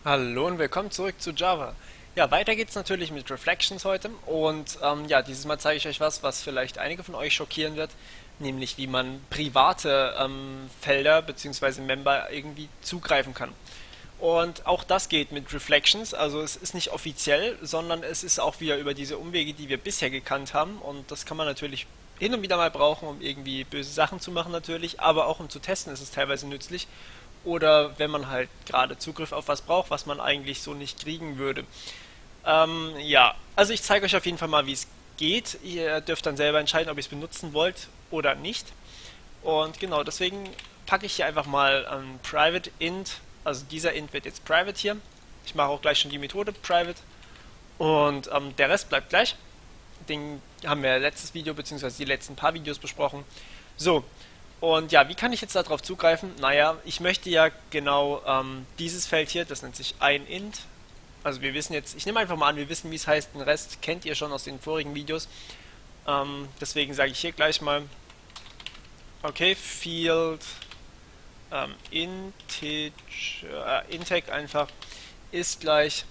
Hallo und willkommen zurück zu Java. Ja, weiter geht's natürlich mit Reflections heute und ja, dieses Mal zeige ich euch was vielleicht einige von euch schockieren wird, nämlich wie man private Felder bzw. Member irgendwie zugreifen kann. Und auch das geht mit Reflections, also es ist nicht offiziell, sondern es ist auch wieder über diese Umwege, die wir bisher gekannt haben, und das kann man natürlich hin und wieder mal brauchen, um irgendwie böse Sachen zu machen natürlich, aber auch um zu testen ist es teilweise nützlich oder wenn man halt gerade Zugriff auf was braucht, was man eigentlich so nicht kriegen würde. Ja, also ich zeige euch auf jeden Fall mal, wie es geht. Ihr dürft dann selber entscheiden, ob ihr es benutzen wollt oder nicht. Und genau, deswegen packe ich hier einfach mal Private Int, also dieser Int wird jetzt Private hier. Ich mache auch gleich schon die Methode Private und der Rest bleibt gleich. Den haben wir letztes Video bzw. die letzten paar Videos besprochen. So, und ja, wie kann ich jetzt darauf zugreifen? Naja, ich möchte ja genau dieses Feld hier, das nennt sich ein Int. Also wir wissen jetzt, ich nehme einfach mal an, wir wissen, wie es heißt. Den Rest kennt ihr schon aus den vorigen Videos. Deswegen sage ich hier gleich mal, okay, Field Integ einfach ist gleich,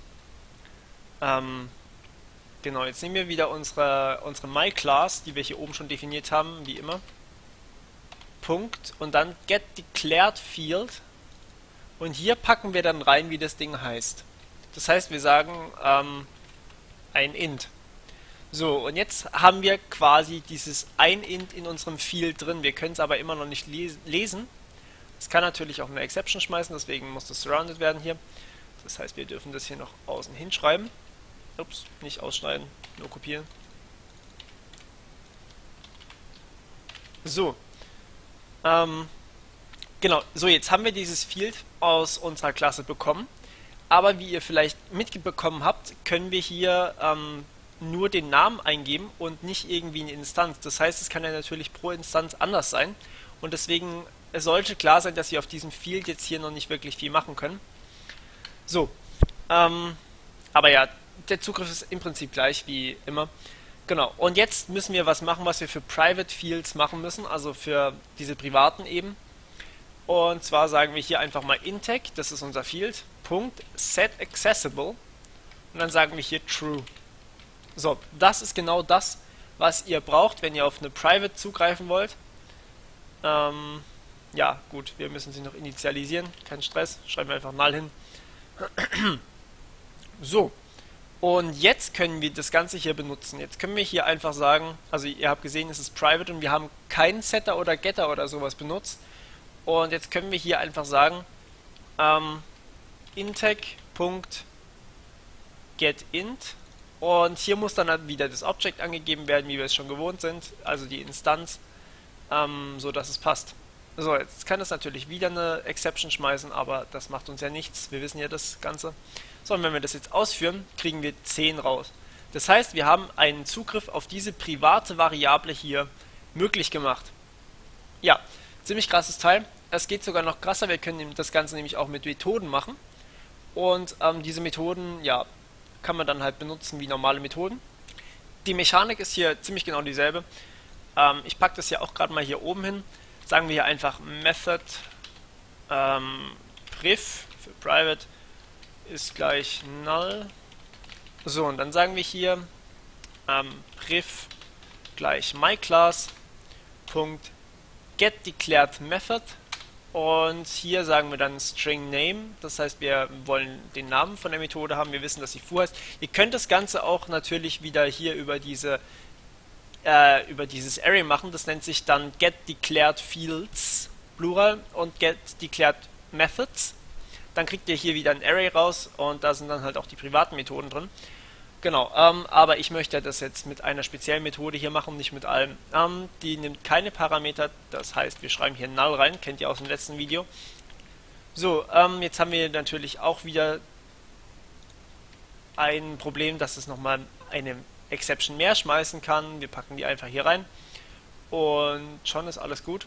genau, jetzt nehmen wir wieder unsere MyClass, die wir hier oben schon definiert haben, wie immer. Punkt und dann getDeclaredField und hier packen wir dann rein, wie das Ding heißt. Das heißt, wir sagen ein Int. So, und jetzt haben wir quasi dieses ein Int in unserem Field drin. Wir können es aber immer noch nicht lesen. Es kann natürlich auch eine Exception schmeißen, deswegen muss das surrounded werden hier. Das heißt, wir dürfen das hier noch außen hinschreiben. Ups, nicht ausschneiden, nur kopieren. So, genau, so jetzt haben wir dieses Field aus unserer Klasse bekommen, aber wie ihr vielleicht mitbekommen habt, können wir hier nur den Namen eingeben und nicht irgendwie eine Instanz. Das heißt, es kann ja natürlich pro Instanz anders sein und deswegen es sollte klar sein, dass wir auf diesem Field jetzt hier noch nicht wirklich viel machen können. So, aber ja, der Zugriff ist im Prinzip gleich wie immer. Genau, und jetzt müssen wir was machen, was wir für Private Fields machen müssen, also für diese privaten eben. Und zwar sagen wir hier einfach mal Integ, das ist unser Field, Punkt, set accessible und dann sagen wir hier true. So, das ist genau das, was ihr braucht, wenn ihr auf eine Private zugreifen wollt. Ja, gut, wir müssen sie noch initialisieren, kein Stress, schreiben wir einfach null hin. So, und jetzt können wir das Ganze hier benutzen. Jetzt können wir hier einfach sagen, also ihr habt gesehen, es ist Private und wir haben keinen Setter oder Getter oder sowas benutzt. Und jetzt können wir hier einfach sagen, integ.getInt und hier muss dann halt wieder das Object angegeben werden, wie wir es schon gewohnt sind, also die Instanz, so dass es passt. So, jetzt kann es natürlich wieder eine Exception schmeißen, aber das macht uns ja nichts, wir wissen ja das Ganze. So, und wenn wir das jetzt ausführen, kriegen wir 10 raus. Das heißt, wir haben einen Zugriff auf diese private Variable hier möglich gemacht. Ja, ziemlich krasses Teil. Es geht sogar noch krasser, wir können das Ganze nämlich auch mit Methoden machen. Und diese Methoden, ja, kann man dann halt benutzen wie normale Methoden. Die Mechanik ist hier ziemlich genau dieselbe. Ich packe das ja auch gerade mal hier oben hin. Sagen wir hier einfach Method priv für Private ist gleich null. So, und dann sagen wir hier priv gleich myClass Punkt getDeclaredMethod und hier sagen wir dann String Name, das heißt wir wollen den Namen von der Methode haben, wir wissen, dass sie foo heißt. Ihr könnt das Ganze auch natürlich wieder hier über dieses Array machen, das nennt sich dann getDeclaredFields Plural und getDeclaredMethods. Dann kriegt ihr hier wieder ein Array raus und da sind dann halt auch die privaten Methoden drin. Genau, aber ich möchte das jetzt mit einer speziellen Methode hier machen, nicht mit allem. Die nimmt keine Parameter, das heißt, wir schreiben hier null rein, kennt ihr aus dem letzten Video. So, jetzt haben wir natürlich auch wieder ein Problem, dass es nochmal eine Exception mehr schmeißen kann. Wir packen die einfach hier rein und schon ist alles gut.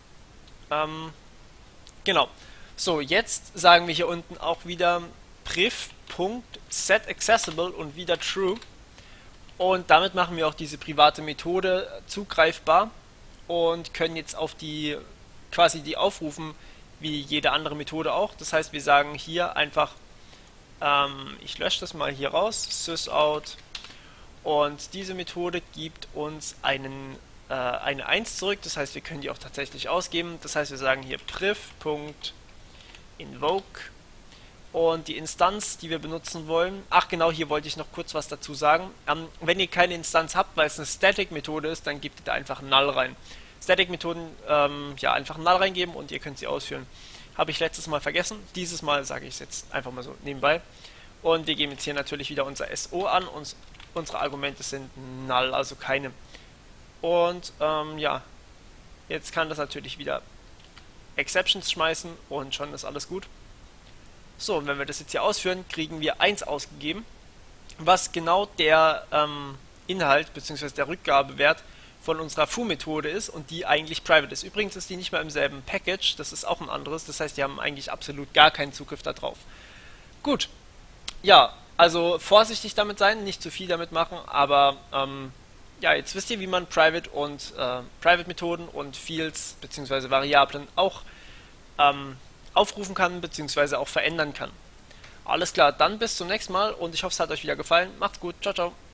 Genau. So, jetzt sagen wir hier unten auch wieder priv.setAccessible und wieder true. Und damit machen wir auch diese private Methode zugreifbar und können jetzt auf die quasi die aufrufen wie jede andere Methode auch. Das heißt, wir sagen hier einfach Ich lösche das mal hier raus, sysout, und diese Methode gibt uns eine 1 zurück, das heißt, wir können die auch tatsächlich ausgeben. Das heißt, wir sagen hier priv.invoke und die Instanz, die wir benutzen wollen. Ach genau, hier wollte ich noch kurz was dazu sagen. Wenn ihr keine Instanz habt, weil es eine Static-Methode ist, dann gebt ihr da einfach null rein. Static-Methoden, ja, einfach null reingeben und ihr könnt sie ausführen. Habe ich letztes Mal vergessen. Dieses Mal sage ich es jetzt einfach mal so nebenbei. Und wir geben jetzt hier natürlich wieder unser SO an und unsere Argumente sind null, also keine. Und ja, jetzt kann das natürlich wieder Exceptions schmeißen und schon ist alles gut. So, und wenn wir das jetzt hier ausführen, kriegen wir 1 ausgegeben, was genau der Inhalt bzw. der Rückgabewert von unserer foo-Methode ist und die eigentlich private ist. Übrigens ist die nicht mal im selben Package, das ist auch ein anderes, das heißt, die haben eigentlich absolut gar keinen Zugriff darauf. Gut, ja, also vorsichtig damit sein, nicht zu viel damit machen, aber ja, jetzt wisst ihr, wie man Private und Private-Methoden und Fields bzw. Variablen auch aufrufen kann bzw. auch verändern kann. Alles klar, dann bis zum nächsten Mal und ich hoffe, es hat euch wieder gefallen. Macht's gut, ciao, ciao.